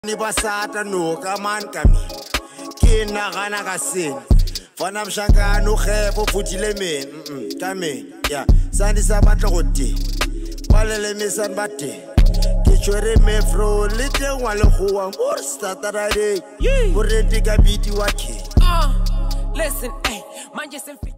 Ni basata no kaman kami kina gana ka seni fana mshangano khebo futile men kame ya sandi sa batla go te balele mesan bate ke chwere mefro le tengwa le go wa mo starter day mo re di ka biti wa ke listen, hey, manje